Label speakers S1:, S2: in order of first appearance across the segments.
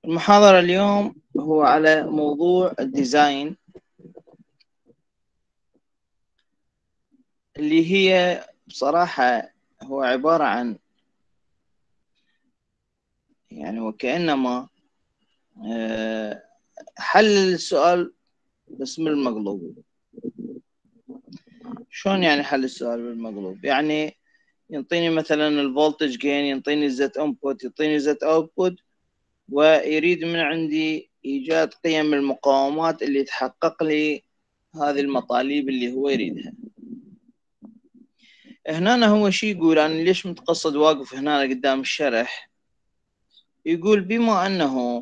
S1: المحاضرة اليوم هو على موضوع الديزاين، اللي هي بصراحة هو عبارة عن وكأنما حل السؤال بس من المقلوب. شلون يعني حل السؤال بالمقلوب؟ يعني ينطيني مثلا الفولتج جين، ينطيني الزت انبوت، ينطيني زت اوتبوت، ويريد من عندي ايجاد قيم المقاومات اللي تحقق لي هذه المطالب اللي هو يريدها. هنا هو شي يقول، أنا ليش متقصد واقف هنا قدام الشرح؟ يقول بما أنه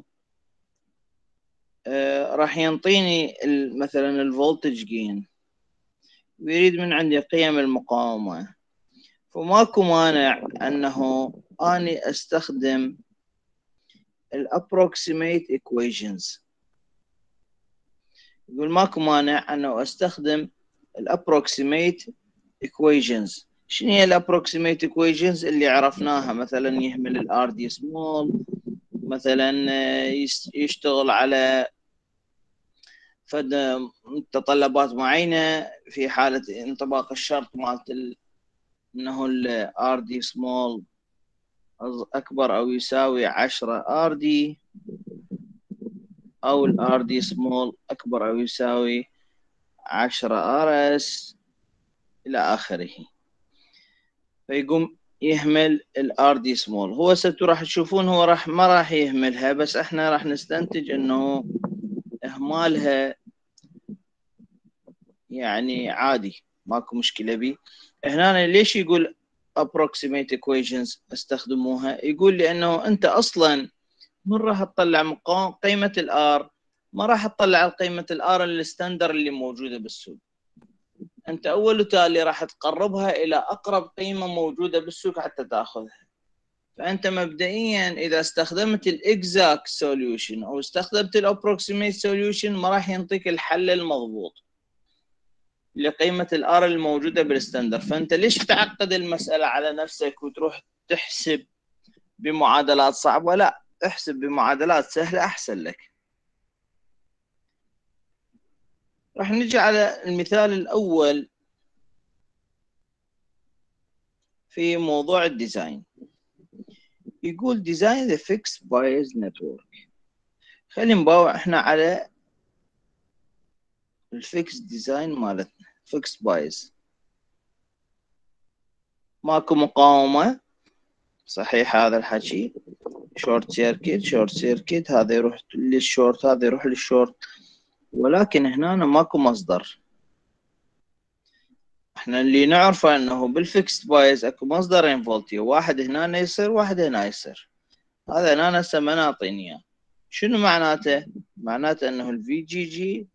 S1: راح ينطيني مثلا الفولتج جين ويريد من عندي قيم المقاومة، فماكو مانع أنه أني أستخدم الأبروكسيميت equations. يقول ماكو مانع أنه أستخدم الأبروكسيميت equations. شنو هي الأبروكسيميت equations اللي عرفناها؟ مثلا يهمل الار دي سمول، مثلا يشتغل على فد متطلبات معينة في حالة انطباق الشرط مالت انه الار دي سمول اكبر او يساوي 10 ار دي، او الار دي سمول اكبر او يساوي 10 ار اس الى اخره. فيقوم يهمل الار دي سمول. هو ستو راح تشوفون هو ما راح يهملها، بس احنا راح نستنتج انه اهمالها يعني عادي، ماكو مشكلة بيه. هنا ليش يقول approximate equations استخدموها؟ يقول لأنه أنت أصلا من راح تطلع قيمة الآر، ما راح تطلع قيمة الآر الستاندر اللي موجودة بالسوق. أنت أول وتالي راح تقربها إلى أقرب قيمة موجودة بالسوق حتى تأخذها. فأنت مبدئيا إذا استخدمت الإكزاكت سوليوشن أو استخدمت الأبروكسيميت سوليوشن ما راح ينطيك الحل المضبوط لقيمة الآر الموجودة بالستاندر. فأنت ليش تعقد المسألة على نفسك وتروح تحسب بمعادلات صعبة؟ لا، احسب بمعادلات سهلة أحسن لك. راح نجي على المثال الأول في موضوع الديزاين. يقول design the fixed bias network. خلينا نباوع احنا على الفيكس ديزاين مالتنا. fixed bias ماكو مقاومة، صحيح هذا الحكي. شورت سيركت هذا يروح للشورت، هذا يروح للشورت، ولكن هنا ماكو مصدر. احنا اللي نعرفه انه بالفيكست بايز اكو مصدرين فولتي، واحد هنا يصير واحد هنا يصير. هذا هنا هسه ما نعطيني اياه. شنو معناته؟ معناته انه الفي جي جي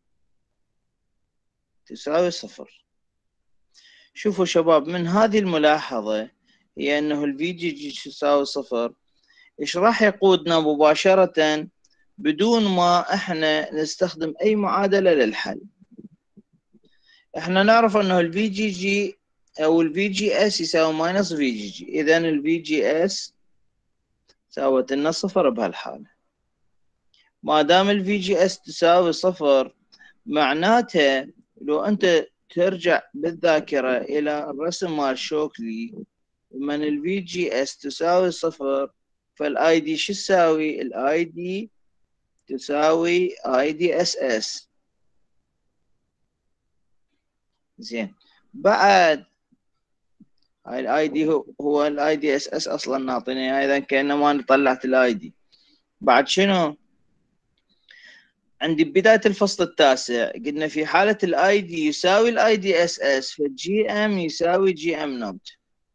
S1: تساوي صفر. شوفوا شباب، من هذه الملاحظة هي انه الفي جي جي تساوي صفر، ايش راح يقودنا مباشرة بدون ما احنا نستخدم اي معادلة للحل. احنا نعرف انه الفي جي جي او الفي جي اس يساوي ماينس في جي جي، اذا الفي جي اس ساوت لنا صفر بهالحالة. ما دام الفي جي اس تساوي صفر، معناتها لو انت ترجع بالذاكرة الى الرسم مال شوكلي، من الفي جي اس تساوي صفر، فالاي دي شو تساوي؟ الاي دي تساوي اي دي اس اس. زين، بعد هاي الاي دي هو الاي دي اس اس اصلا ناطيني، اذا كانما انا طلعت الاي دي. بعد شنو؟ عندي بداية الفصل التاسع قلنا في حالة الاي دي يساوي الاي دي اس اس، فالجي ام يساوي جي ام نوت،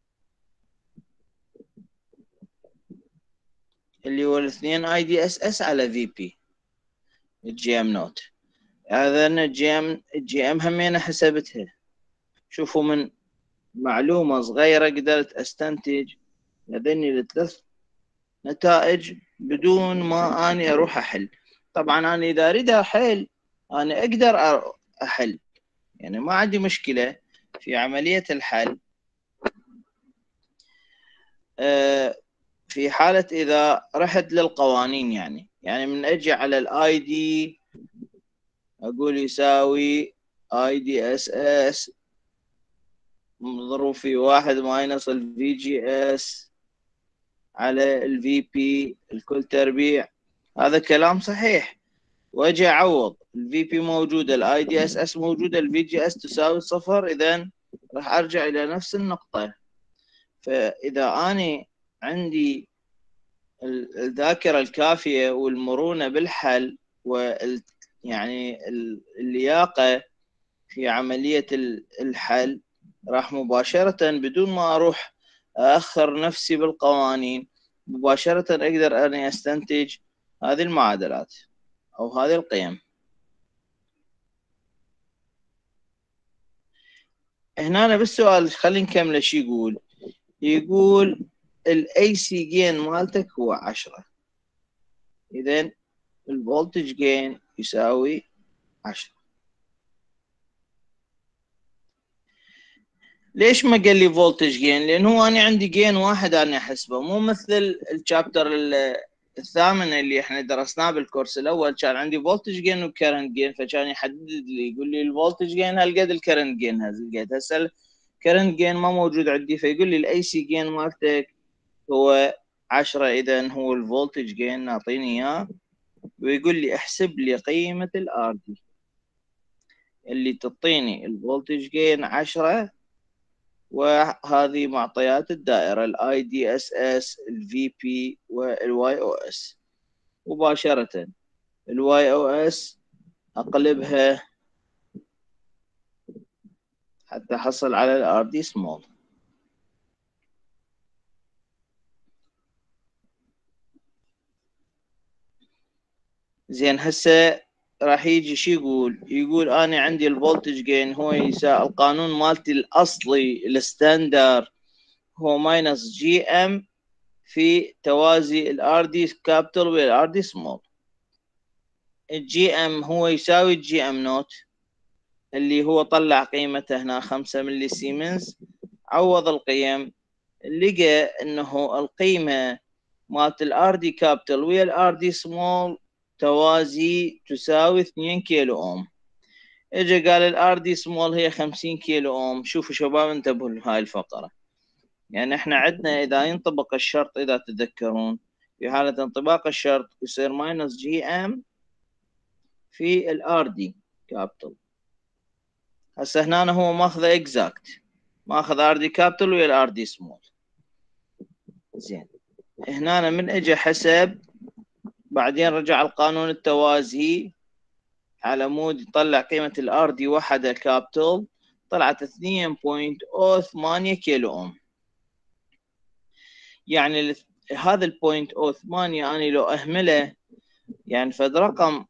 S1: اللي هو الاثنين اي دي اس اس على في بي الجي ام نوت. هذا انا الجي ام همين حسبتها. شوفوا، من معلومة صغيرة قدرت استنتج هذني الثلاث نتائج بدون ما اني اروح احل. طبعا انا اذا اريد احل انا اقدر احل، يعني ما عندي مشكلة في عملية الحل. في حالة إذا رحت للقوانين يعني من أجي على الآي دي أقول يساوي اي دي اس اس مضروب في 1 ماينس الفي جي اس على الفي بي الكل تربيع. هذا كلام صحيح. واجي اعوض الفي بي موجوده، الاي دي اس اس موجوده، الفي جي اس تساوي 0، اذا راح ارجع الى نفس النقطه. فاذا اني عندي الذاكره الكافيه والمرونه بالحل يعني اللياقه في عمليه الحل، راح مباشره بدون ما اروح اخر نفسي بالقوانين مباشره اقدر اني استنتج هذه المعادلات او هذه القيم. هنا بالسؤال خلينا نكمل شو يقول. يقول الاي سي جين مالتك هو 10، اذا الفولتج جين يساوي 10. ليش ما قال لي فولتج جين؟ لان هو انا عندي جين واحد انا احسبه، مو مثل الشابتر الثامن اللي احنا درسناه بالكورس الاول كان عندي فولتج جين وكرنت جين، فكان يحدد لي يقول لي الفولتج جين هالقد، الكرنت جين هالقد. هسه الكرنت جين ما موجود عندي، فيقول لي الاي سي جين مالتك هو 10، اذا هو الفولتج جين نعطيني اياه، ويقول لي احسب لي قيمة الار دي اللي تعطيني الفولتج جين 10، وهذه معطيات الدائرة الاي دي اس اس الفي بي والواي او اس. مباشرة الواي او اس اقلبها حتى احصل على الار دي سمول. زين هسه راح يجي شو يقول انا عندي الفولتج جين هو يساوي القانون مالتي الاصلي الستاندر هو ماينس جي ام في توازي الار دي كابيتال والار دي سمول. الجي ام هو يساوي الجي ام نوت اللي هو طلع قيمته هنا 5 ملي سيمنز، عوض القيم لقى انه القيمه مالت الار دي كابيتال ويا الار دي سمول توازي تساوي 2 كيلو اوم. اجى قال الار دي سمول هي 50 كيلو اوم. شوفوا شباب انتبهوا لهاي الفقره، يعني احنا عندنا اذا ينطبق الشرط، اذا تتذكرون في حالة انطباق الشرط يصير ماينس جي ام في الار دي كابيتال. هسه هنا هو ماخذه اكزاكت، ماخذ ار دي كابيتال ويا الار دي سمول. زين هنا من اجى حسب، بعدين رجع القانون التوازي على مود يطلع قيمة الار دي وحدة كابيتال، طلعت 2.08 كيلو اوم. يعني هذا البوينت او 8 انا لو اهمله يعني فد رقم.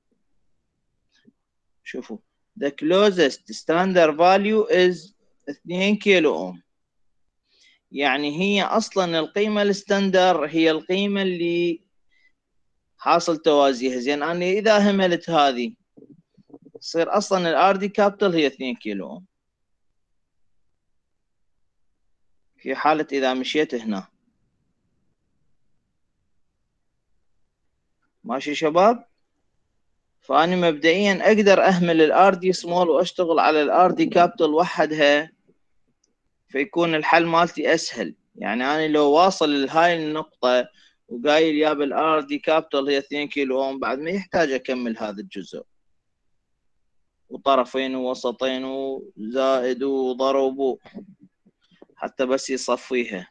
S1: شوفوا the closest standard value is 2 كيلو اوم، يعني هي اصلا القيمة الستاندر هي القيمة اللي حاصل توازيها. زين انا اذا هملت هذه تصير اصلا الار دي كابيتال هي 2 كيلو اوم في حالة اذا مشيت هنا. ماشي شباب؟ فأنا مبدئيا أقدر أهمل الار دي سمول وأشتغل على الار دي كابيتال وحدها، فيكون الحل مالتي أسهل. يعني أنا لو واصل لهاي النقطة وقايل يا بالار دي كابيتال هي 2 كيلو اوم، بعد ما يحتاج أكمل هذا الجزء وطرفين ووسطين وزائد وضرب حتى بس يصفيها.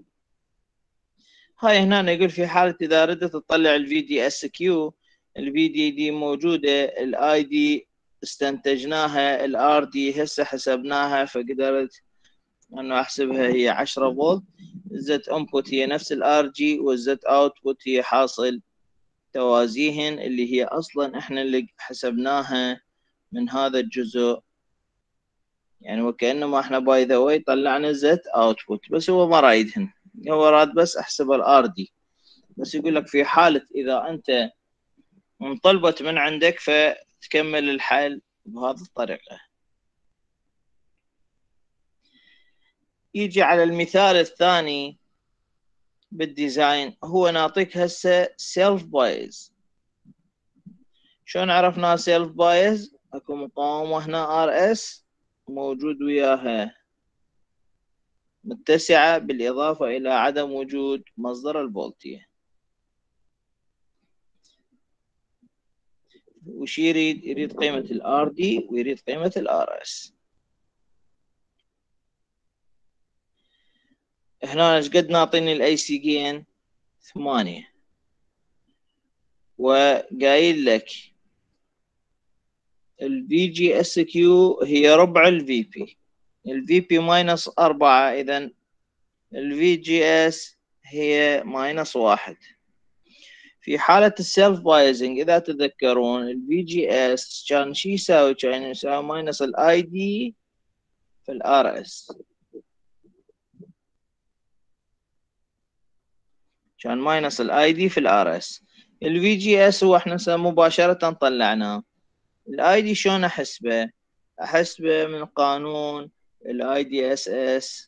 S1: هاي هنا يقول في حالة إذا ردت تطلع الفي دي اس كيو، الفي دي دي موجودة، الاي دي استنتجناها، الار دي هسه حسبناها فقدرت انه احسبها هي 10 فولت. الزت انبوت هي نفس الار جي، والزت اوتبوت هي حاصل توازيهن اللي هي اصلا احنا اللي حسبناها من هذا الجزء. يعني وكأنما احنا باي ذا واي طلعنا الزت اوتبوت، بس هو ما رايدهن، هو راد بس احسب الار دي. بس يقول لك في حالة إذا أنت انطلبت من عندك فتكمل الحل بهذه الطريقة. يجي على المثال الثاني بالديزاين هو نعطيك هسه سيلف بايز. شلون عرفنا سيلف بايز؟ اكو مقاومة هنا ار اس موجود وياها متسعة بالإضافة إلى عدم وجود مصدر الفولتية. وش يريد؟ يريد قيمة الار دي ويريد قيمة الار اس. هنا ايش قد ناطيني الاي سي جين؟ 8. وقايل لك الفي جي اس كيو هي ربع الفي بي، الفي بي ماينس 4، اذا الفي جي اس هي ماينس 1. في حالة السيلف بايزنج إذا تذكرون الفي جي اس كان شي يساوي؟ كان يساوي ماينس الاي دي في الار اس. كان ماينس الاي دي في الار اس. الفي جي اس هو احنا مباشرة طلعناه. الاي دي شلون احسبه؟ احسبه من قانون الاي دي اس اس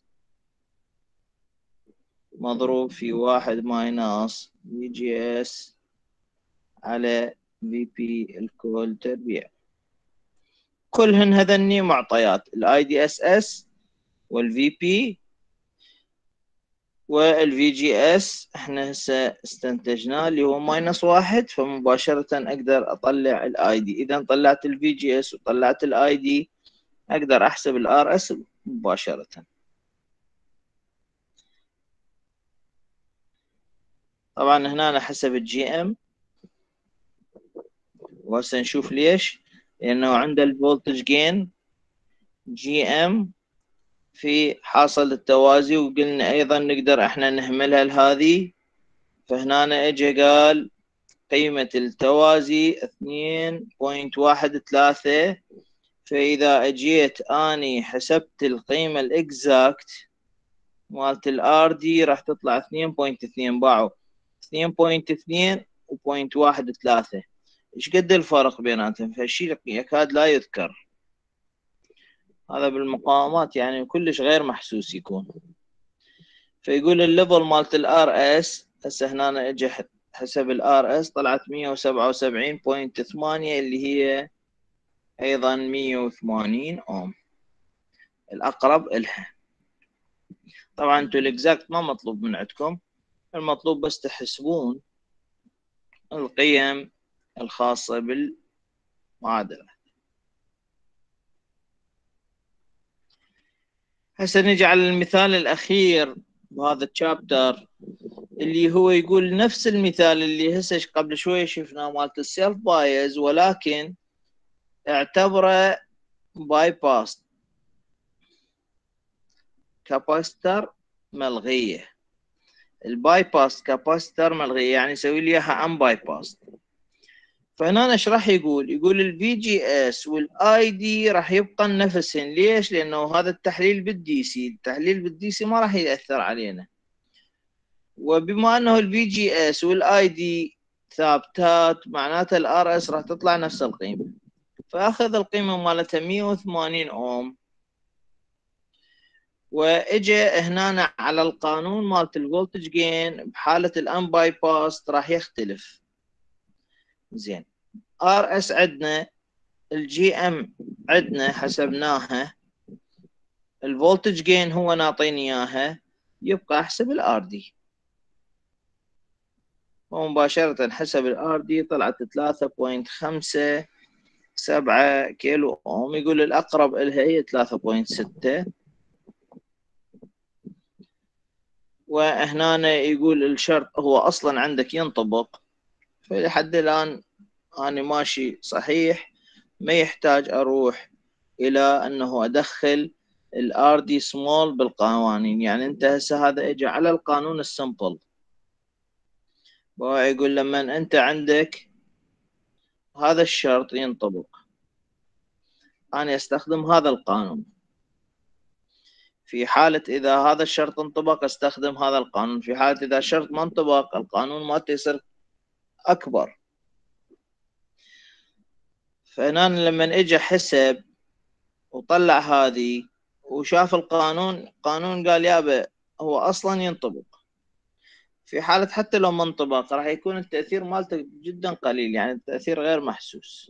S1: مضروب في 1 ماينس في جي اس على في بي الكل تربيع. كلهن هذني معطيات الاي دي اس اس والفي بي والفي جي اس احنا هسه استنتجناه اللي هو ماينس 1، فمباشرة اقدر اطلع الاي دي. اذا طلعت الفي جي اس وطلعت الاي دي اقدر احسب الار اس مباشرة. طبعا هنا أنا حسب الجي ام، وهسه نشوف ليش. لانه عنده الفولتج جين جي ام في حاصل التوازي، وقلنا ايضا نقدر احنا نهملها لهذه. فهنا اجى قال قيمة التوازي 2.13. فاذا اجيت اني حسبت القيمة الاكزاكت مالت الار دي راح تطلع 2.2. باعوا 2.2 و0.13. ايش قد الفرق بيناتهم؟ فالشيء يكاد لا يذكر. هذا بالمقاومات يعني كلش غير محسوس يكون. فيقول الليفل مالت الار اس هسه هنا اجى حسب الار اس طلعت 177.8 اللي هي ايضا 180 اوم، الاقرب الها. طبعا انتوا الاكزاكت ما مطلوب من عندكم، المطلوب بس تحسبون القيم الخاصة بالمعادلة. هسه نجي على المثال الأخير بهذا الشابتر، اللي هو يقول نفس المثال اللي هسه قبل شوية شفناه مالت السيلف بايز، ولكن اعتبره باي باس كاباستر ملغية. الباي باس كاباستر ملغية يعني يسوي لي اياها ان باي باس. فهنا ايش راح يقول؟ يقول الفي جي اس والاي دي راح يبقى نفسهن. ليش؟ لانه هذا التحليل بالدي سي، التحليل بالدي سي ما راح ياثر علينا. وبما انه الفي جي اس والاي دي ثابتات معناته الار اس راح تطلع نفس القيمه. فاخذ القيمه مالتها 180 اوم، واجى هنا على القانون مالت الفولتج جين بحاله الان باي باس راح يختلف. زين، ار اس عندنا، الجي ام عندنا حسبناها، الفولتج جين هو ناطيني اياها، يبقى احسب الار دي. ومباشرة حسب الار دي طلعت 3.57 كيلو اوم. يقول الاقرب لها هي 3.6. وهنا يقول الشرط هو اصلا عندك ينطبق، فلحد الان انا ماشي صحيح، ما يحتاج اروح الى انه ادخل الار دي سمول بالقوانين. يعني انت هسه هذا اجى على القانون السمبل، ويقول لما انت عندك هذا الشرط ينطبق انا استخدم هذا القانون. في حالة إذا هذا الشرط انطبق استخدم هذا القانون. في حالة إذا الشرط ما انطبق القانون ما يصير أكبر. فهنا لما اجى حسب وطلع هذه وشاف القانون، قانون قال يابا هو أصلا ينطبق. في حالة حتى لو منطبق راح يكون التأثير مالته جدا قليل، يعني التأثير غير محسوس.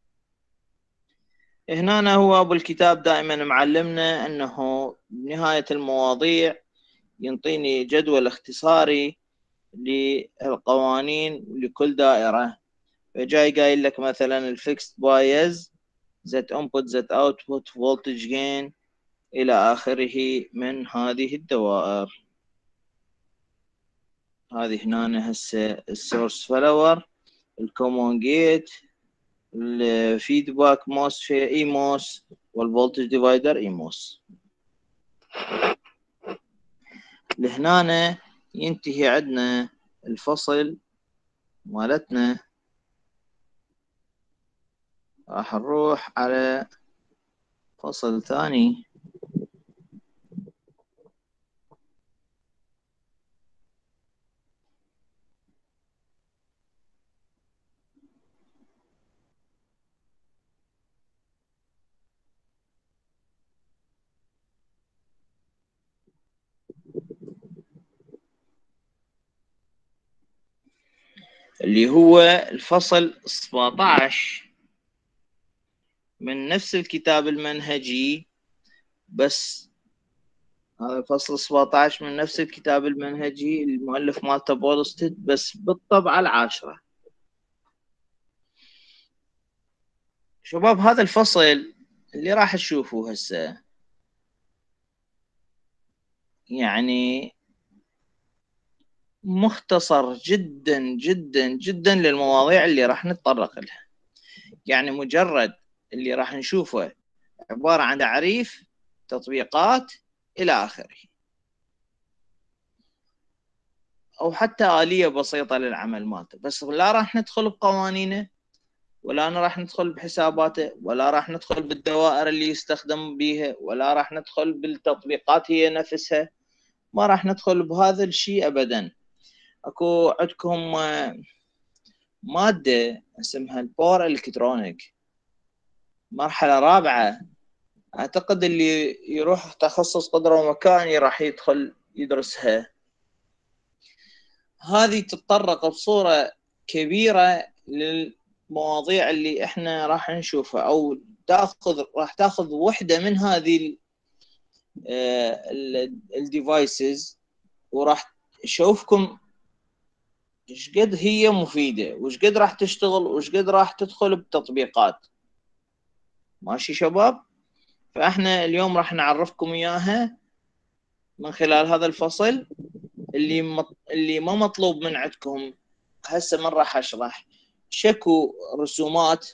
S1: هنا هو أبو الكتاب دائما معلمنا أنه بنهاية المواضيع ينطيني جدول اختصاري للقوانين لكل دائرة. فجاي قايل لك مثلا الفيكست بايز زت انبوت زت اوتبوت فولتج جين إلى آخره من هذه الدوائر. هذه هنا هسه السورس فلور، الكومون جيت، الفيدباك موس في اي موس، والفولتج ديفايدر اي موس. لهنا ينتهي عندنا الفصل مالتنا. راح نروح على فصل ثاني. اللي هو الفصل 17 من نفس الكتاب المنهجي، بس هذا الفصل 17 من نفس الكتاب المنهجي، المؤلف مالته بولستد، بس بالطبعة 10. شباب هذا الفصل اللي راح تشوفوه هسه يعني مختصر جدا جدا جدا للمواضيع اللي راح نتطرق لها. يعني مجرد اللي راح نشوفه عبارة عن تعريف، تطبيقات، إلى آخره، أو حتى آلية بسيطة للعمل مالته. بس لا راح ندخل بقوانينه، ولا أنا راح ندخل بحساباته، ولا راح ندخل بالدوائر اللي يستخدم بيها، ولا راح ندخل بالتطبيقات هي نفسها. ما راح ندخل بهذا الشيء أبدا. أكو عندكم مادة اسمها الباور الكترونيك، مرحلة رابعة. أعتقد اللي يروح تخصص قدرة ومكاني راح يدخل يدرسها. هذه تتطرق بصورة كبيرة للمواضيع اللي احنا راح نشوفها، او راح تاخذ وحدة من هذه الديفايسز، وراح تشوفكم ايش قد هي مفيدة، وايش قد راح تشتغل، وايش قد راح تدخل بتطبيقات. ماشي شباب؟ فاحنا اليوم راح نعرفكم اياها من خلال هذا الفصل اللي ما مطلوب من عندكم. هسه من راح اشرح شكو رسومات،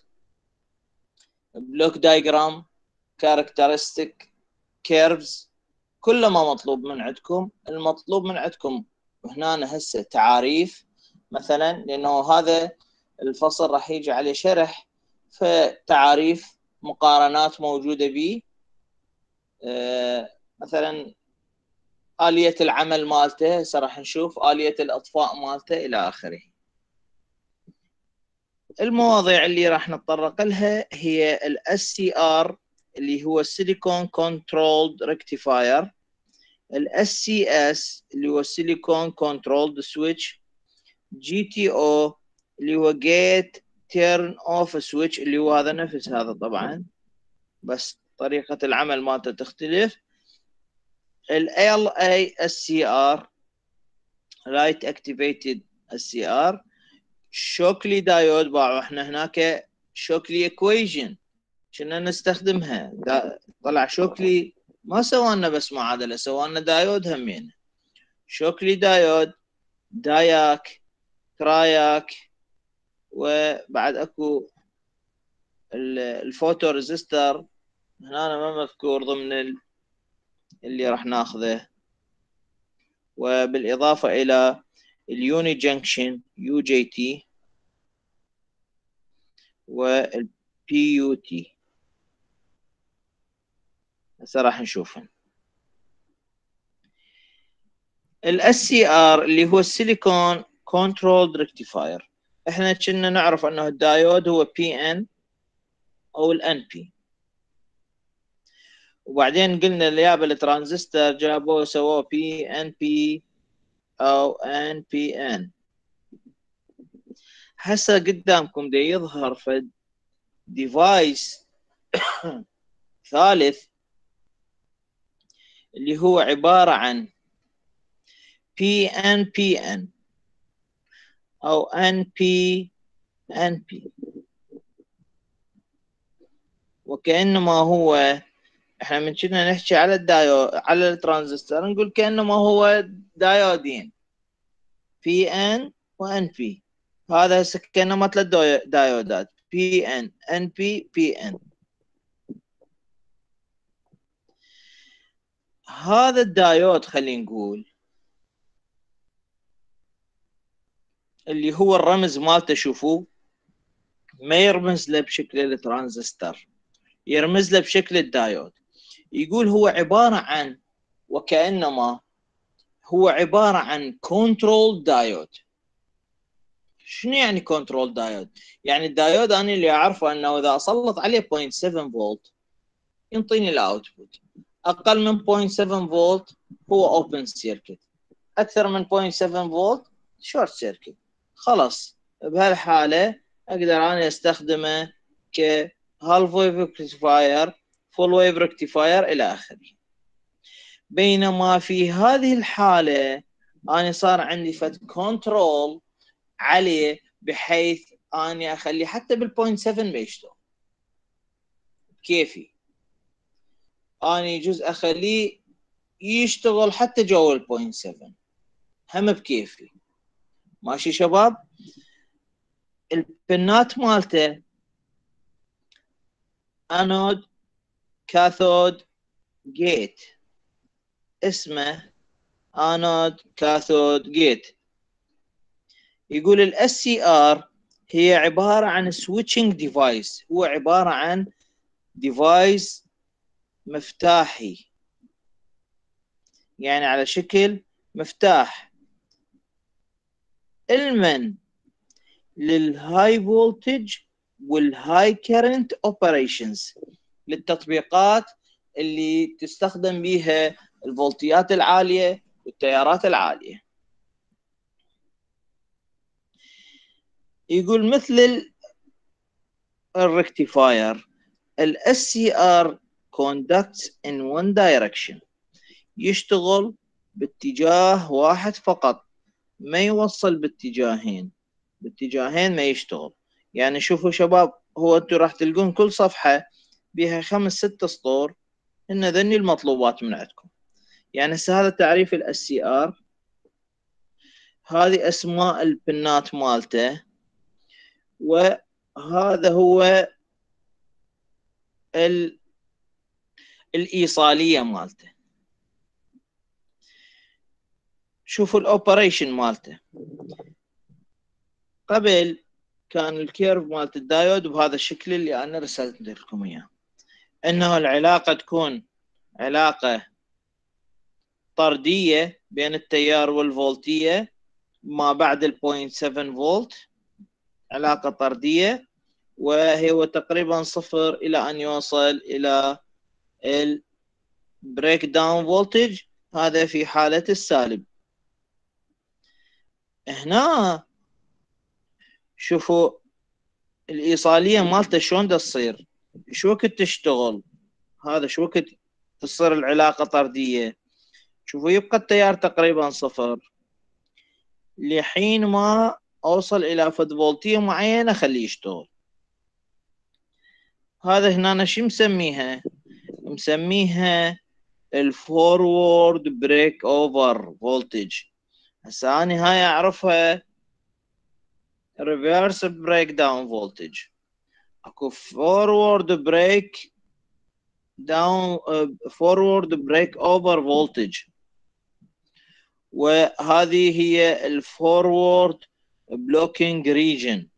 S1: بلوك دايجرام، كاركترستيك، كيرفز، كله ما مطلوب من عندكم. المطلوب من عندكم هنا هسه تعاريف مثلا، لانه هذا الفصل راح يجي عليه شرح، فتعاريف، مقارنات موجوده به، مثلا آلية العمل مالته، هسه راح نشوف آلية الإطفاء مالته إلى آخره. المواضيع اللي راح نتطرق لها هي ال SCR اللي هو Silicon Controlled Rectifier، ال SCS اللي هو Silicon Controlled Switch، GTO اللي هو Gate Turn Off Switch اللي هو هذا نفس هذا طبعا، بس طريقة العمل مالته تختلف، ال LASCR Light Activated SCR، شوكلي دايود. باعوا احنا هناك شوكلي اكويجن كنا نستخدمها، طلع شوكلي ما سوالنا بس معادلة، سوالنا دايود همين. شوكلي دايود، داياك، تراياك، وبعد اكو الفوتو ريزيستر هنا ما مذكور ضمن اللي راح ناخذه. وبالاضافة الى اليوني جنكشن يو جي تي والبي يو تي، هسه راح نشوفهم. الاس سي ار اللي هو السيليكون كنترولد ريكتيفاير، احنا كنا نعرف انه الدايود هو بي ان او الان بي، وبعدين قلنا اللي جاب الترانزستور جابوه سووه بي ان بي أو NPN. هسه قدامكم دا يظهر فد ديفايس ثالث اللي هو عبارة عن PNPN أو NPNP، وكأنما هو احنا من كنا نحكي على على الترانزستور نقول كأنما هو دايودين PN و NP. هذا هسه كأنما ثلاث دايودات PN NP PN. هذا الدايود خلينا نقول اللي هو الرمز مالته، شوفوا ما يرمز له بشكل الترانزستور، يرمز له بشكل الدايود. يقول هو عبارة عن وكأنما هو عبارة عن كنترول دايود. شنو يعني كنترول دايود؟ يعني الدايود أنا اللي أعرفه أنه إذا أسلط عليه 0.7 فولت ينطيني الأوتبوت، أقل من 0.7 فولت هو أوبن سيركت، أكثر من 0.7 فولت شورت سيركت. خلاص بهالحالة أقدر أنا أستخدمه كهالف ويف ريكتيفاير، فول ويف ريكتيفاير إلى آخره. بينما في هذه الحالة أنا صار عندي فد كنترول عليه بحيث أني أخليه حتى بال0.7 ما يشتغل كيفي. أنا يجوز أخليه يشتغل حتى جو ال0.7 هم بكيفي. ماشي شباب؟ البنات مالته انود كاثود جيت، اسمه انود كاثود جيت. يقول الاس سي ار هي عباره عن سويتشنج ديفايس، هو عباره عن ديفايس مفتاحي، يعني على شكل مفتاح، المن للهاي فولتج والهاي كرنت اوبريشنز، للتطبيقات اللي تستخدم بها الفولتيات العاليه والتيارات العاليه. يقول مثل الريكتيفاير الاس سي ار conducts in one direction، يشتغل باتجاه واحد فقط، ما يوصل باتجاهين ما يشتغل. يعني شوفوا شباب، هو انتم راح تلقون كل صفحة بها 5-6 سطور، ان ذني المطلوبات من عندكم. يعني هسه هذا تعريف الاس سي ار، هذه اسماء البنات مالته، وهذا هو الايصالية مالته. شوفوا الاوبريشن مالته، قبل كان الكيرف مالت الدايود بهذا الشكل اللي انا رسلت لكم اياه، انه العلاقة تكون علاقة طردية بين التيار والفولتية ما بعد 0.7 فولت، علاقة طردية، وهو تقريبا صفر إلى أن يوصل إلى البريك داون فولتج، هذا في حالة السالب. هنا شوفوا الإيصالية مالته شلون تصير، شو وقت تشتغل، هذا شو وقت تصير العلاقة طردية. شوفوا يبقى التيار تقريبا صفر لحين ما أوصل إلى فد فولتية معينة خليه يشتغل. هذا هنا أنا شو مسميها؟ مسميها الفورورد بريك اوفر فولتج. هسه أنا هاي أعرفها ريفيرس بريك داون فولتج، اكو فورورد بريك داون، فورورد بريك اوفر فولتج، وهذه هي الفورورد بلوكينج ريجن.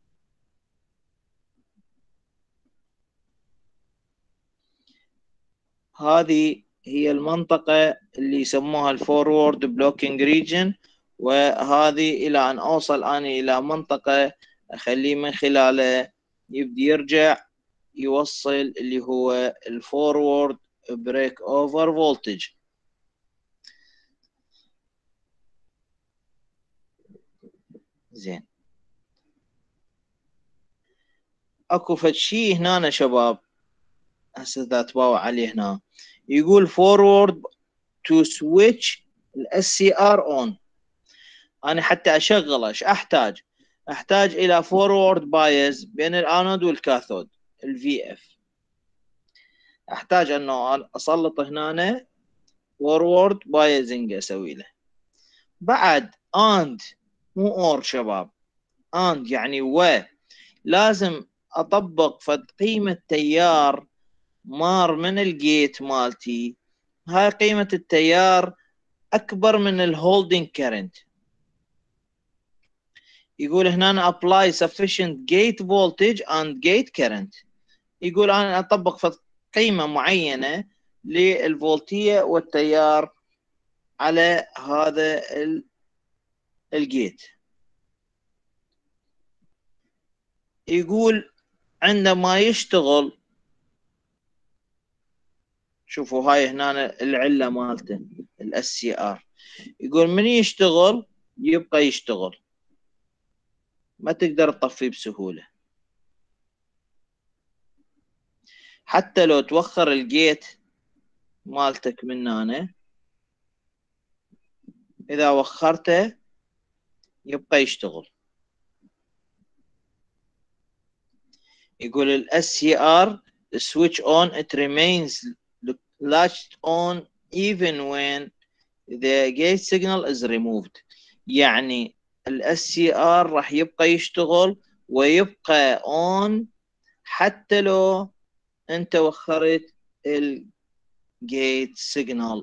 S1: هذه هي المنطقة اللي يسموها الفورورد بلوكينج ريجن، وهذه إلى أن أوصل أنا إلى منطقة أخليه من خلاله يبدي يرجع يوصل اللي هو الفورورد بريك أوفر فولتج. زين، اكو فد شي هنا شباب هسه اذا تباوع عليه هنا، يقول forward to switch الاس سي ار اون. انا حتى اشغله ايش احتاج؟ احتاج الى forward bias بين الانود والكاثود الفي اف. احتاج انه اسلط هنا forward biasing اسوي له. بعد and مو اور شباب، and يعني لازم اطبق فد قيمة تيار مار من الجيت مالتي، هاي قيمة التيار اكبر من الهولدنج كارنت. يقول هنا apply sufficient gate voltage and gate current. يقول انا اطبق فد قيمة معينة للفولتية والتيار على هذا الجيت. يقول عندما يشتغل، شوفوا هاي هنا العلة مالته الاس سي ار، يقول من يشتغل يبقى يشتغل، ما تقدر تطفيه بسهولة. حتى لو توخر الجيت مالتك من هنا، اذا وخرته يبقى يشتغل. يقول الاس سي ار switch on it remains latched on even when the gate signal is removed. يعني الاس سي ار راح يبقى يشتغل ويبقى on حتى لو انت وخرت الجيت سيجنال.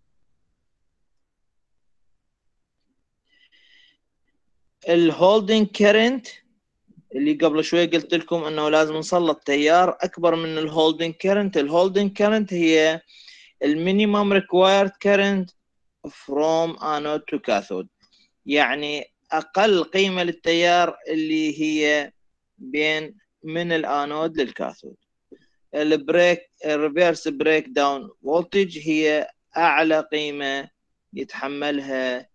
S1: الهولدنج كارنت اللي قبل شوي قلت لكم انه لازم نسلط تيار اكبر من الهولدنج كارنت. الهولدنج كارنت هي المينيمم ريكوايرد كارنت فروم انود تو كاثود، يعني اقل قيمه للتيار اللي هي بين من الانود للكاثود. الريفيرس بريك داون فولتج هي اعلى قيمه يتحملها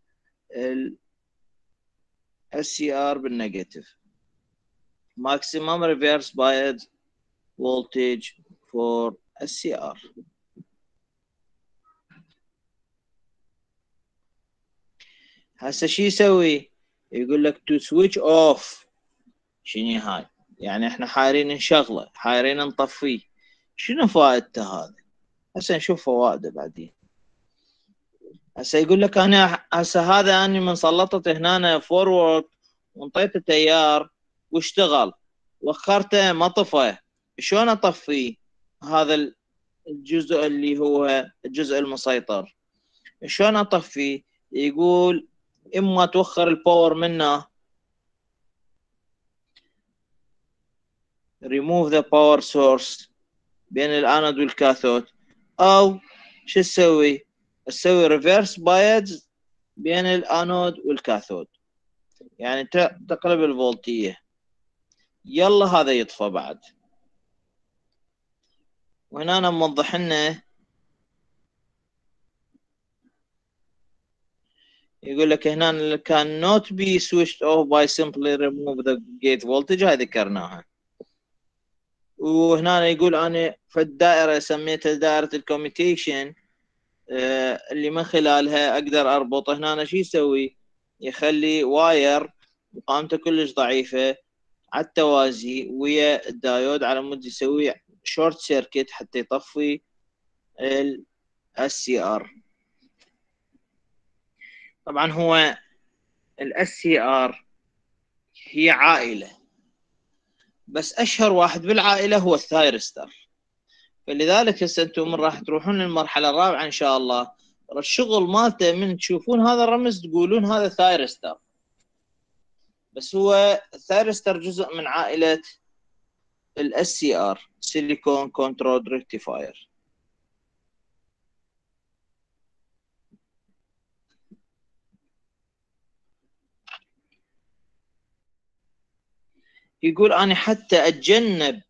S1: السي ار بالنيجاتيف. maximum reverse bias voltage for السي ار. هسه شو يسوي؟ يقول لك to switch off. شنو هاي؟ يعني احنا حايرين نشغله، حايرين نطفيه. شنو فائدته هذا؟ هسه نشوف فوائده بعدين. هسه يقول لك انا هسه هذا اني من سلطته هنا فورورد وانطيته تيار واشتغل، وخرته ما طفى، شلون اطفيه؟ هذا الجزء اللي هو الجزء المسيطر شلون اطفيه؟ يقول اما توخر الباور منه remove the power source بين الانود والكاثود، او شو تسوي؟ تسوي reverse bias بين الانود والكاثود، يعني تقلب الفولتية. يلا هذا يطفى بعد. وهنا أنا موضح لنا، يقول لك هنا كان not be switched off by simply remove the gate voltage، هاي ذكرناها. وهنا يقول أنا في الدائرة سميتها دائرة الكوميتيشن، اللي من خلالها أقدر أربط. هنا شو يسوي؟ يخلي واير وقامته كلش ضعيفة على التوازي ويا الدايود على مود يسوي شورت سيركت حتى يطفي السي ار. طبعا هو الاس سي ار هي عائله، بس اشهر واحد بالعائله هو الثايرستر. فلذلك هسه انتم من راح تروحون للمرحله الرابعه ان شاء الله، الشغل مالته من تشوفون هذا الرمز تقولون هذا ثايرستر، بس هو الثايرستر جزء من عائله الاس سي ار سيليكون كنترول ريكتيفاير. يقول أنا حتى أتجنب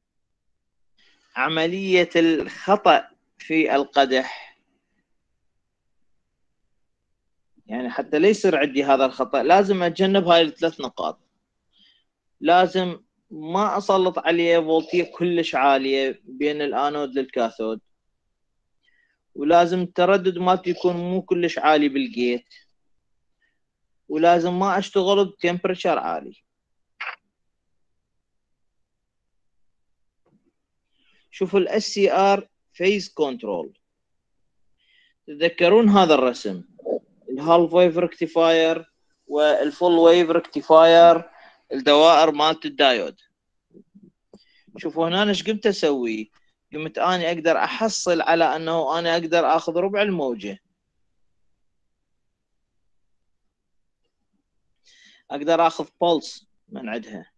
S1: عملية الخطأ في القدح، يعني حتى لا يصير عندي هذا الخطأ لازم اتجنب هاي الثلاث نقاط. لازم ما اسلط عليه فولتية كلش عالية بين الانود للكاثود، ولازم التردد مالتي يكون مو كلش عالي بالجيت، ولازم ما اشتغل بتمبرتشر عالي. شوفوا الاس سي ار فيز كنترول، تتذكرون هذا الرسم، الهالف ويف ريكتيفاير والفول ويف ريكتيفاير، الدوائر مالت الدايود. شوفوا هنا ايش قمت اسوي، قمت اني اقدر احصل على انه انا اقدر اخذ ربع الموجة، اقدر اخذ بولس من عندها،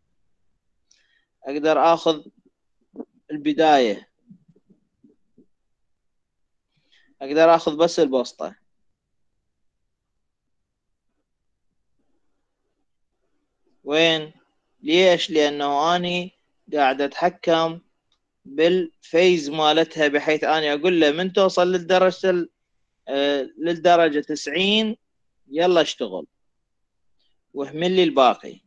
S1: اقدر اخذ البداية، اقدر اخذ بس البسطة. وين؟ ليش؟ لانه اني قاعد اتحكم بالفيز مالتها، بحيث اني اقول له من توصل للدرجة للدرجة 90 يلا اشتغل واهمل لي الباقي.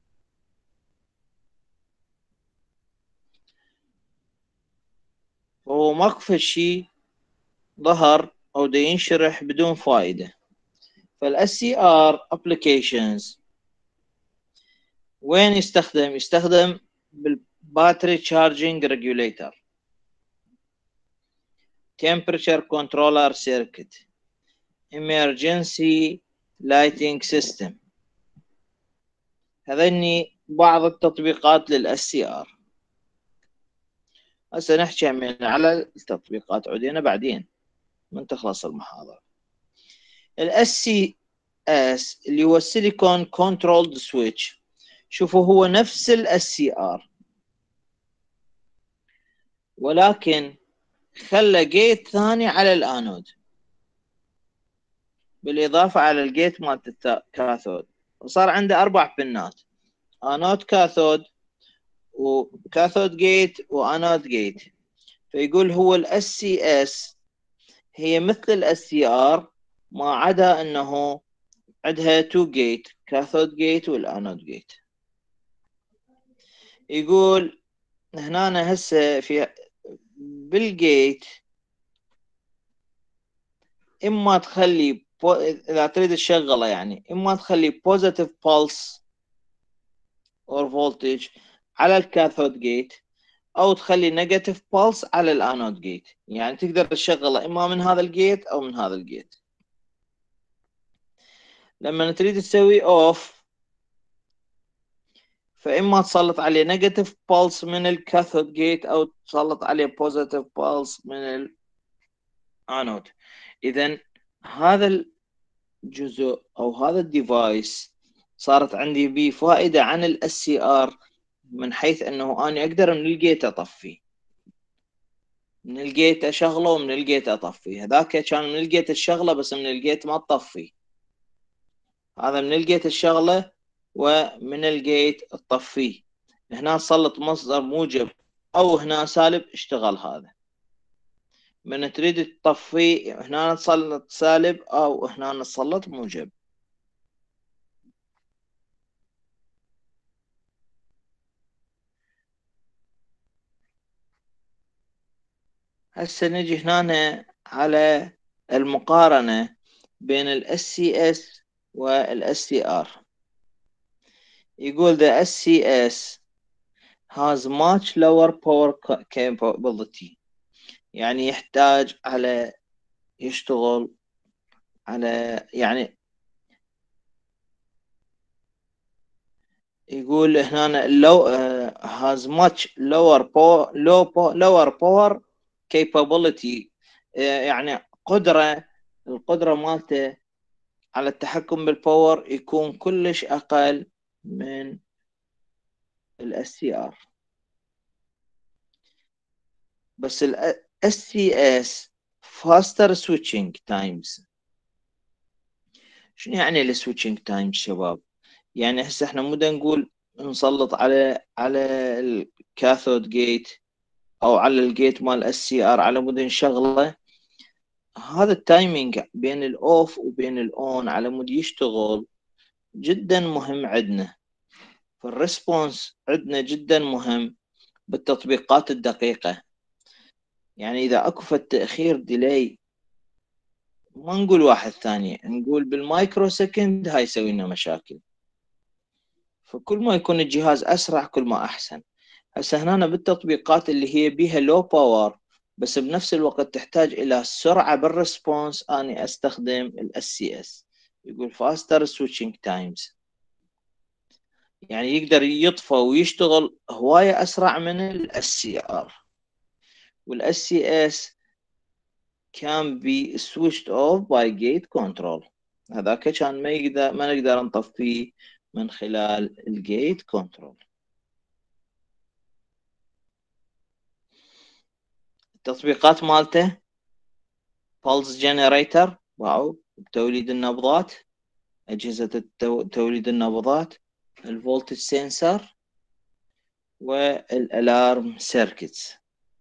S1: وهو ماكو شيء ظهر او دا ينشرح بدون فائدة. فالاس سي ار ابلكيشنز وين يستخدم؟ يستخدم بالباتري تشارجنج ريجوليتر، temperature controller circuit، emergency lighting system. هذني بعض التطبيقات للاس سي ار. هسه نحكي على التطبيقات عدينا بعدين من تخلص المحاضرة. الاس سي اس اللي هو السيليكون كنترولد سويتش، شوفوا هو نفس الاس سي ار، ولكن خلى جيت ثاني على الانود بالاضافه على الجيت مالت الكاثود، وصار عنده 4 بنات، انود كاثود وكاثود جيت وانود جيت. فيقول هو الاس سي اس هي مثل الاس سي ار، ما عدا انه عندها 2 جيت، كاثود جيت والانود جيت. يقول هنا هسه في بالجيت اما تخلي اذا تريد تشغله يعني اما تخلي بوزيتيف بولس اور فولتج على الكاثود جيت، او تخلي نيجاتيف بولس على الانود جيت. يعني تقدر تشغله اما من هذا الجيت او من هذا الجيت. لما تريد تسوي اوف فاما تسلط عليه نيجاتيف بولس من الكاثود جيت او تسلط عليه بوزيتيف بولس من الانود. اذا هذا الجزء او هذا الديفايس صارت عندي بيه فائدة عن الاس سي ار، من حيث انه انا اقدر من الجيت اطفي، من الجيت اشغله ومن الجيت اطفي. هذاك كان من الجيت الشغله بس من الجيت ما تطفي، هذا من الجيت الشغله ومن الجيت تطفيه. هنا سلط مصدر موجب او هنا سالب اشتغل هذا. من تريد تطفي هنا نسلط سالب او هنا نسلط موجب. هسه نجي هنا على المقارنة بين ال SCS وال SCR. يقول the SCS has much lower power capability، يعني يحتاج على يشتغل على يعني يقول هنا low has much lower power capability، يعني القدرة مالته على التحكم بالباور يكون كلش أقل من ال SCR. بس ال SCS faster switching times. شنو يعني ال switching times شباب؟ يعني هسه احنا مو نقول نسلط على الكاثود جيت او على الجيت مال SCR على مود نشغله، هذا التايمينج بين الاوف وبين الاون على مود يشتغل جدا مهم عندنا. فالريسبونس عندنا جدا مهم بالتطبيقات الدقيقة. يعني إذا أكو فد تأخير ديلي، ما نقول واحد ثاني، نقول بالمايكرو سكند، هاي يسوي لنا مشاكل. فكل ما يكون الجهاز أسرع كل ما أحسن. هسه هنا بالتطبيقات اللي هي بيها لو باور بس بنفس الوقت تحتاج إلى سرعة بالريسبونس، أنا أستخدم ال SCS، يقول faster switching times. يعني يقدر يطفى ويشتغل هواية أسرع من ال SCR. وال SCS can be switched off by gate control. هذاك كان ما نقدر نطفيه من خلال الجيت كنترول. التطبيقات مالته pulse generator باعوا بتوليد النبضات، أجهزة توليد النبضات، الفولتج سنسر، والالارم سيركتس.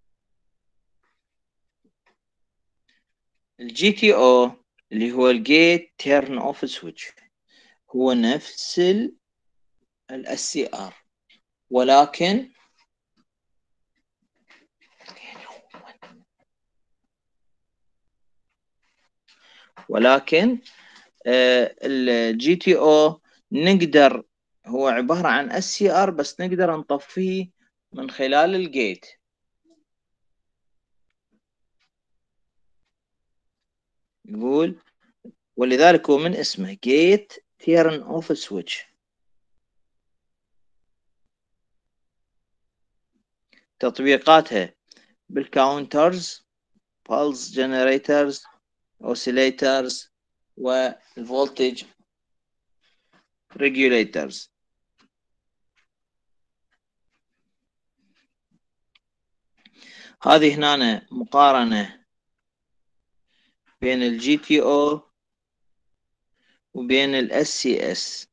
S1: الجي تي او اللي هو الجيت تيرن اوف سويتش هو نفس الاس سي ار، ولكن الجي تي او نقدر، هو عبارة عن اس سي ار بس نقدر نطفيه من خلال الجيت. يقول ولذلك هو من اسمه جيت تيرن اوف سويتش. تطبيقاتها بالكاونترز، pulse generators، oscillators، والفولتج regulators. هذه هنا مقارنة بين الجي تي او وبين الاس سي اس.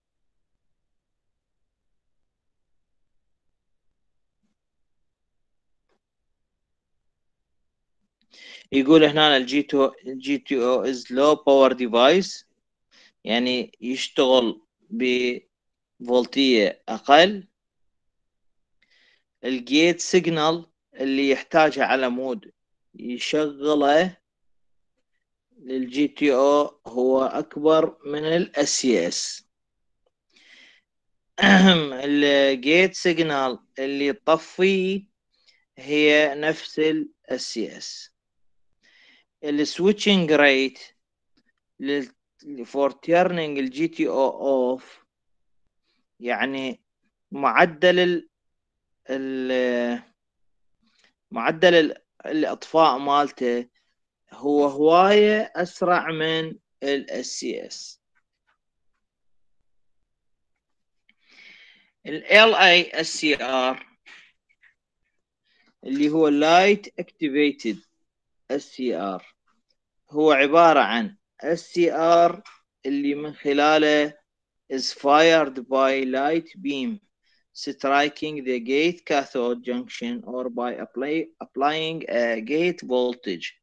S1: يقول هنا الجي تي او is low power device، يعني يشتغل بفولتية أقل. الجيت سيجنال اللي يحتاجها على مود يشغله للجي تي او هو أكبر من الاس سي اس. الجيت سيجنال اللي يطفيه هي نفس الاس سي اس. السويتشنج ريت for turning الجي تي او اوف، يعني معدل معدل الاطفاء مالته هو هواية اسرع من الاس سي اس. ال LASCR اللي هو Light Activated SCR هو عبارة عن SCR اللي من خلاله is fired by light beam striking the gate cathode junction or by applying a gate voltage.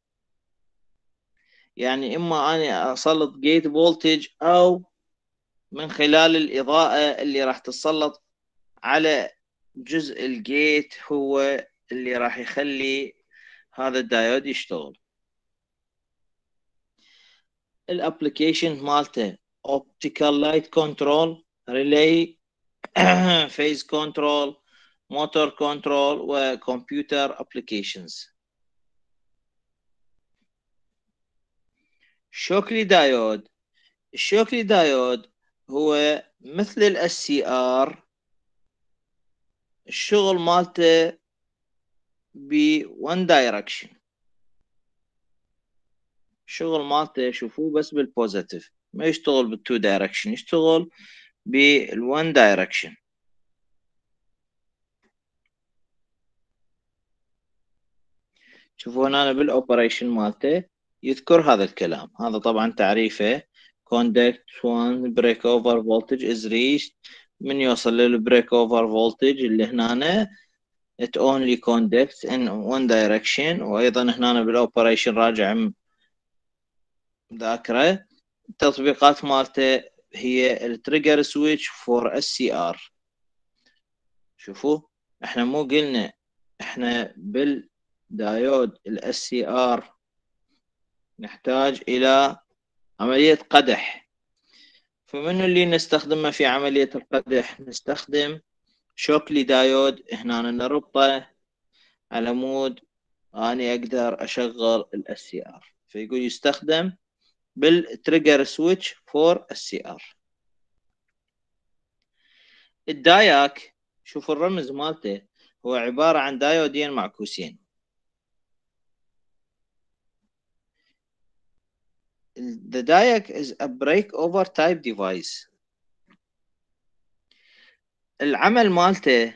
S1: يعني إما أنا أسلط gate voltage أو من خلال الإضاءة اللي راح تسلط على جزء الجيت هو اللي راح يخلي هذا الدايود يشتغل. الابليكيشن مالته optical light control، relay، phase control، motor control، وكمبيوتر applications. شوكلي دايود، الشوكلي دايود هو مثل الاس سي ار، الشغل مالته ب one direction. الشغل مالته شوفوه بس بالبوزيتيف، ما يشتغل بالتو دايركشن، يشتغل بالون دايركشن. شوفوا هنا بالاوبريشن مالته يذكر هذا الكلام. هذا طبعا تعريفه conduct one break over voltage is reached. من يوصل للبريك اوفر فولتج اللي هنا it only conducts in one direction. وايضا هنا بالاوبريشن راجع ذاكره التطبيقات مالته هي التريجر سويتش فور SCR. شوفوا احنا مو قلنا احنا بالدايود SCR نحتاج الى عملية قدح، فمن اللي نستخدمه في عملية القدح؟ نستخدم شوكلي دايود. هنا نربطه على مود اني اقدر اشغل SCR، فيقول يستخدم بالتريجر سويتش فور SCR. الداياك شوفوا الرمز مالته هو عبارة عن دايودين معكوسين. The diac is a breakover type device. العمل مالته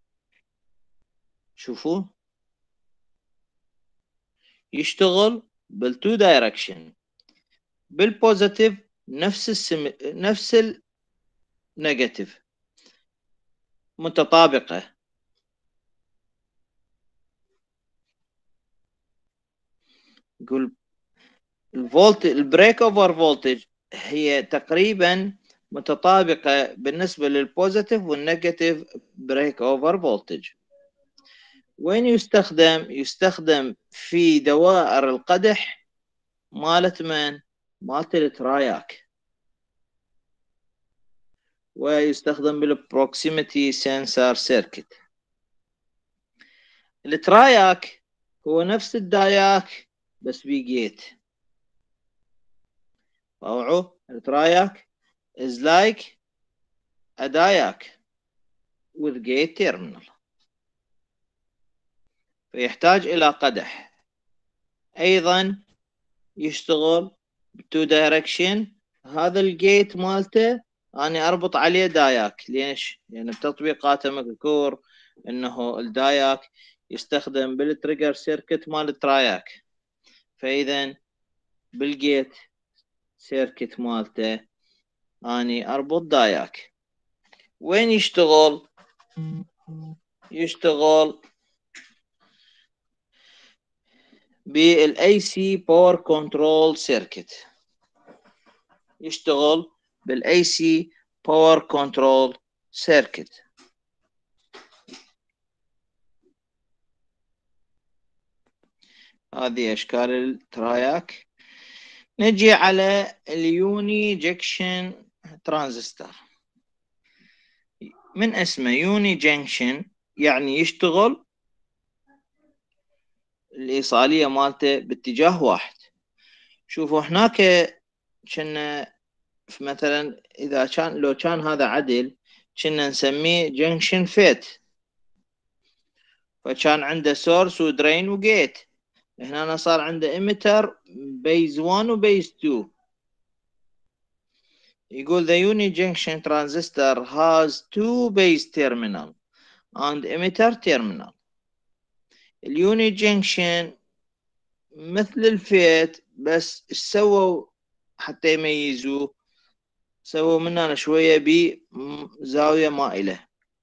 S1: شوفوا يشتغل بالتو دايركشن، بالبوزيتيف نفس النيجاتيف متطابقة. يقول البريك اوفر فولتج هي تقريبا متطابقة بالنسبة للبوزيتيف والنيجاتيف بريك اوفر فولتج. وين يستخدم في دوائر القدح مالت من؟ مالت التراياك، ويستخدم بالبروكسيميتي سنسور سيركت. التراياك هو نفس الداياك بس بجيت. طوعوا التراياك is like a diac with gate terminal، فيحتاج إلى قدح أيضا يشتغل تو دايركشن. هذا الجيت مالته أنا أربط عليه داياك. ليش؟ لأن بتطبيقاته مذكور إنه الداياك يستخدم بالتريجر سيركت مال التراياك، فإذا بالجيت سيركت مالته أني أربط داياك. وين يشتغل؟ يشتغل بالAC Power Control Circuit. يشتغل بالAC Power Control Circuit. هذه أشكال التراياك. نجي على اليوني جنكشن ترانزستور. من اسمه يوني جنكشن يعني يشتغل الإيصالية مالته باتجاه واحد. شوفوا هناك كنا مثلا إذا لو كان هذا عدل كنا نسميه جنكشن فيت، فكان عنده سورس ودرين وجيت. هنا صار عنده إميتر بيز 1 وبيز 2. يقول the uni junction transistor has two base terminal and emitter terminal. اليوني جنكشن مثل الفيت، بس ايش سووا حتى يميزوه؟ سووا مننا شوية بزاوية مائلة.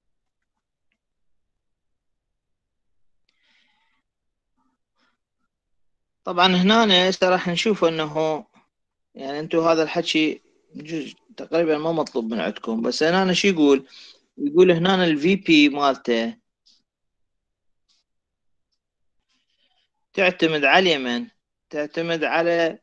S1: طبعا هنا راح نشوف انه يعني انتم هذا الحكي تقريبا ما مطلوب من عندكم، بس هنا شو يقول هنا الفي بي مالته تعتمد على اليمن، تعتمد على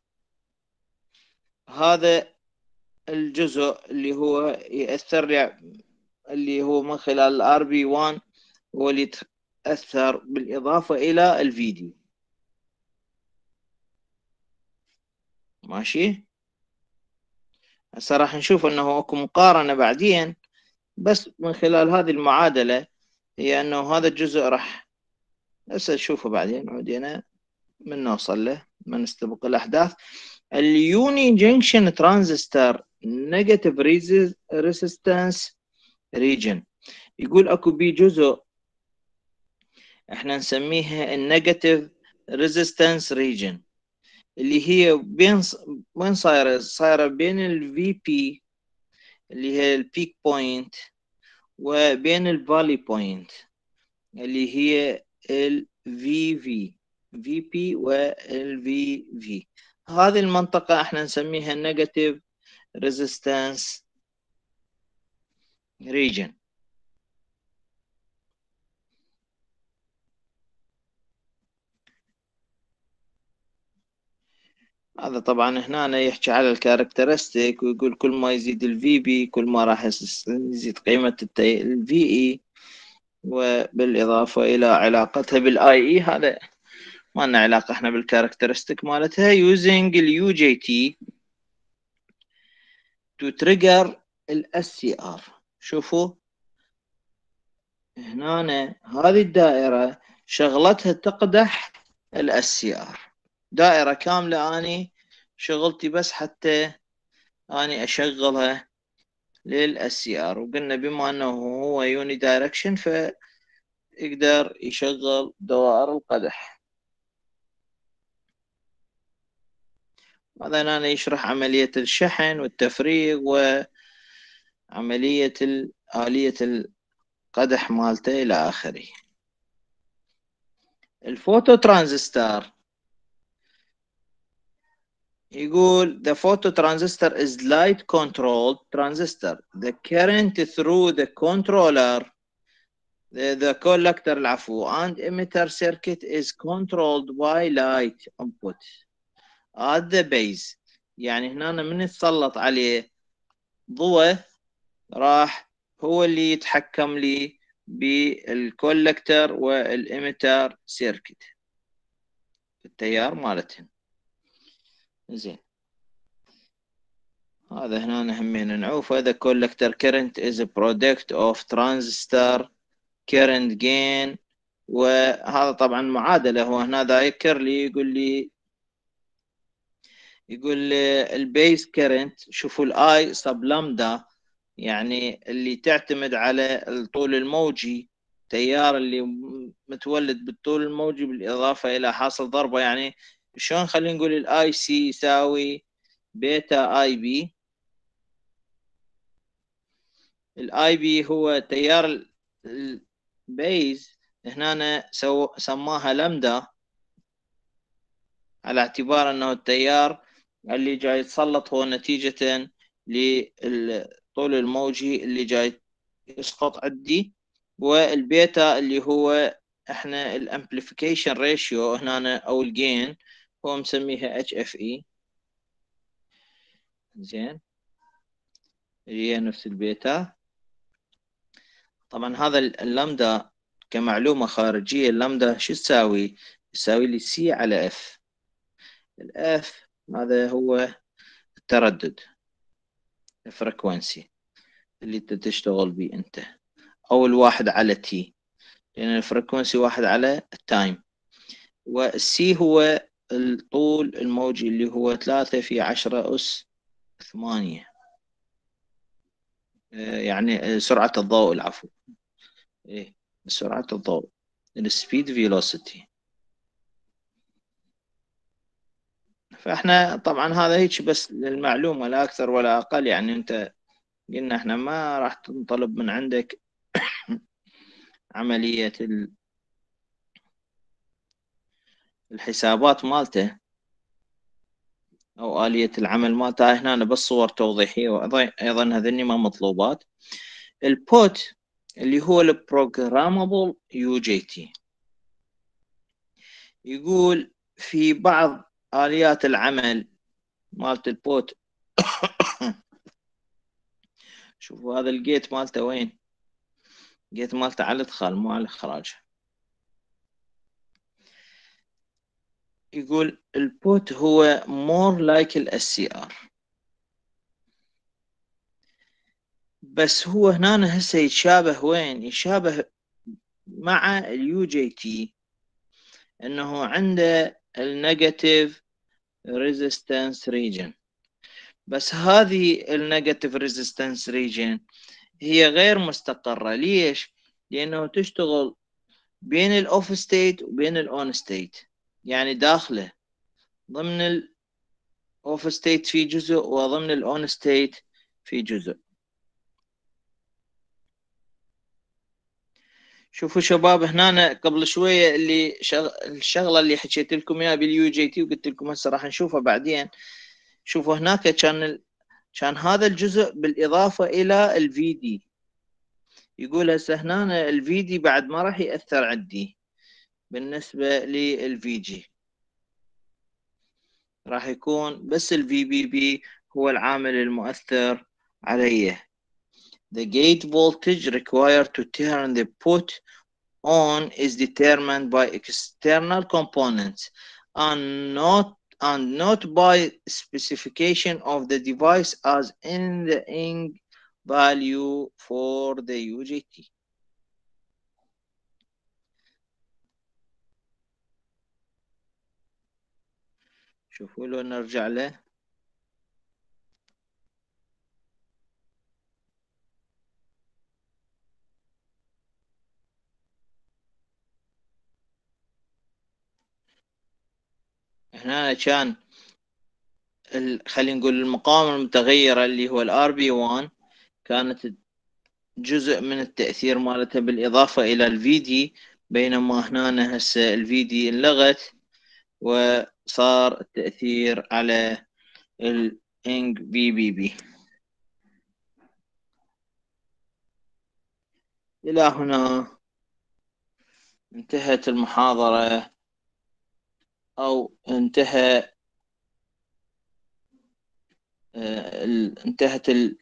S1: هذا الجزء اللي هو يأثر، اللي هو من خلال الار بي 1 هو اللي يتأثر بالإضافة إلى الفيديو. ماشي. هسه راح نشوف انه اكو مقارنة بعدين، بس من خلال هذه المعادلة هي انه هذا الجزء راح هسه نشوفه بعدين عودينا من نوصل له، ما نستبق الأحداث. اليوني جنكشن ترانزستور نيجاتيف ريزيستنس ريجن. يقول اكو بي جزء احنا نسميها النيجاتيف ريزيستنس ريجن، اللي هي وين صايرة بين الفي بي اللي هي البيك بوينت وبين الفالي بوينت اللي هي الفي في بي والفي في. هذه المنطقة احنا نسميها negative resistance region. هذا طبعا هنا يحكي على الكاركترستيك، ويقول كل ما يزيد الفي بي كل ما راح يزيد قيمة الفي اي، وبالإضافة إلى علاقتها بالاي اي. هذا ما لنا علاقة احنا بالكاركترستيك مالتها. using اليو جي تي to trigger الاس سي ار. شوفوا هنا هذه الدائرة شغلتها تقدح الاس سي ار، دائرة كاملة اني شغلتي بس حتى اني اشغلها للاس سي ار. وقلنا بما انه هو يوني دايركشن فيقدر يشغل دوائر القدح. هذا هنا يشرح عملية الشحن والتفريغ وعملية آلية القدح مالته إلى آخره. الفوتو ترانزستور يقول the photo transistor is light controlled transistor. The current through the controller the collector العفو and emitter circuit is controlled by light input at the base. يعني هنا من يتسلط عليه ضوء راح هو اللي يتحكم لي بالكولكتر والإيميتر سيركت، التيار مالتهم. زين هذا هنا همين نعوفه. the collector current is a product of transistor current gain. وهذا طبعا معادلة. هو هنا ذاكر لي يقول لي البيس كرنت. شوفوا الاي سب لامدا يعني اللي تعتمد على الطول الموجي، التيار اللي متولد بالطول الموجي بالإضافة إلى حاصل ضربة. يعني شلون خلينا نقول الاي سي يساوي بيتا اي بي. الاي بي هو تيار البيز، هنا سماها لامدا على اعتبار انه التيار اللي جاي يتسلط هو نتيجة للطول الموجي اللي جاي يسقط عندي. والبيتا اللي هو احنا الامبليفيكيشن ريشيو هنا او الجين هو مسميها اتش اف اي. زين هي نفس البيتا. طبعا هذا اللامدا كمعلومة خارجية، اللامدا شو تساوي؟ تساوي لي سي على اف. الاف هذا هو التردد، الفريكوانسي اللي انت تشتغل بيه انت، او الواحد على تي، لان الفريكونسي واحد على التايم. والسي هو الطول الموجي اللي هو 3 في 10 أس 8. يعني سرعة الضوء العفو. ايه سرعة الضوء، السبيد فيلوسيتي. فاحنا طبعا هذا هيك بس للمعلومة لا اكثر ولا اقل. يعني انت قلنا احنا ما راح تنطلب من عندك عملية الحسابات مالته أو آلية العمل مالته. هنا بس صور توضيحية، وأيضا هذني ما مطلوبات. البوت اللي هو البروجرامبل يو جي تي يقول في بعض آليات العمل مالت البوت. شوفوا هذا الجيت مالته وين؟ الجيت مالته على الإدخال مو على الإخراج. يقول البوت هو more like ال SCR، بس هو هنا هسه يتشابه وين؟ يشابه مع اليو جي تي انه عنده النيجاتيف ريزيستنس ريجن. بس هذه النيجاتيف ريزيستنس ريجن هي غير مستقرة. ليش؟ لانه تشتغل بين الاوف ستيت وبين الاون ستيت، يعني داخله ضمن الاوف ستيت في جزء وضمن الاون ستيت في جزء. شوفوا شباب، هنا قبل شويه الشغله اللي حكيت لكم اياها باليو جي تي، وقلت لكم هسه راح نشوفها بعدين. شوفوا هناك كان هذا الجزء بالاضافه الى الفي دي. يقول هسه هنا الفي دي بعد ما راح ياثر عندي بالنسبه للفي جي، راح يكون بس الفي بي بي هو العامل المؤثر عليه. The gate voltage required to turn the put on is determined by external components and not by specification of the device as in the ing value for the UJT. شوفوا له نرجع له. هنا كان خلينا نقول المقاومة المتغيرة اللي هو الار بي 1 كانت جزء من التأثير مالتها بالإضافة إلى الفي دي، بينما هنا هسه الفي دي انلغت وصار التأثير على الانج بي بي بي. إلى هنا انتهت المحاضرة، أو انتهت